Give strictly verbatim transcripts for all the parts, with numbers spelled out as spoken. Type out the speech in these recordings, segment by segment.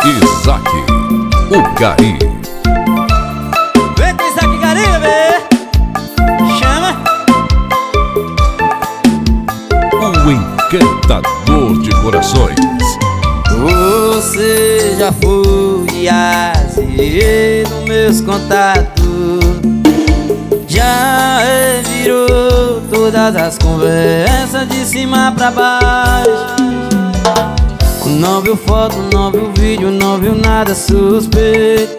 Isaac, o Gari. Vem com Isaac Gari, bebê. Chama. O encantador de corações. Você já foi azeite nos meus contatos, já virou todas as conversas de cima pra baixo. Não viu foto, não viu vídeo, não viu nada suspeito.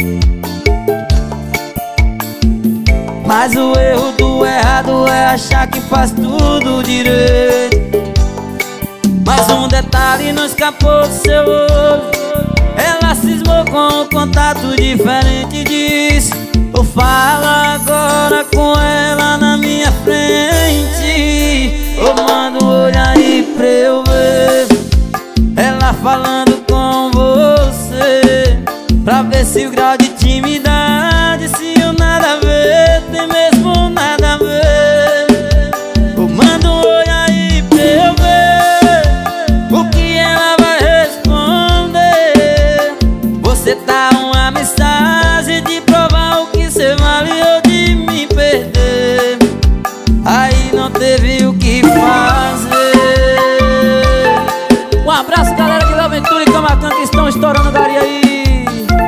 Mas o erro do errado é achar que faz tudo direito. Mas um detalhe não escapou do seu olho. Ela cismou com um contato diferente e disse: "Ou fala agora com ela na minha frente, ou manda um olho aí pra eu ver ela falando com você, pra ver se o grau de intimidade, se o nada a ver, tem mesmo nada a ver. Ou manda um olho aí pra eu ver o que ela vai responder. Você tá uma mensagem de provar o que cê vale ou de me perder. Aí não teve o que fazer." Um abraço, galera de Léo Ventura e Camacan, que estão estourando o Gari aí.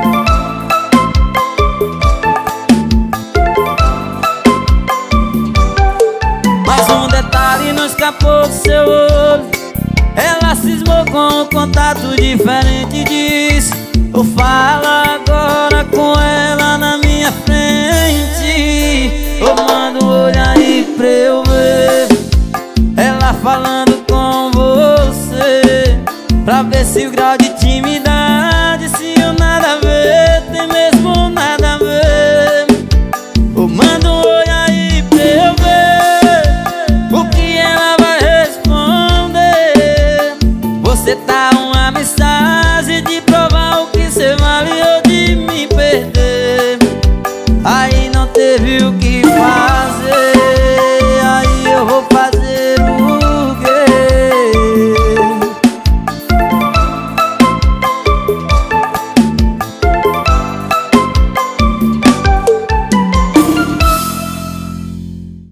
Mas um detalhe não escapou do seu olho. Ela cismou com um contato diferente e disse: "Ou fala agora com ela na minha frente, ou manda um olho aí pra eu ver ela falando com você, pra ver se o grau de intimidade, se o nada a ver, tem mesmo nada a ver. Ou manda um olho aí pra eu ver o que ela vai responder. Você tá uma mensagem de provar o que cê vale ou de me perder. Aí não teve o que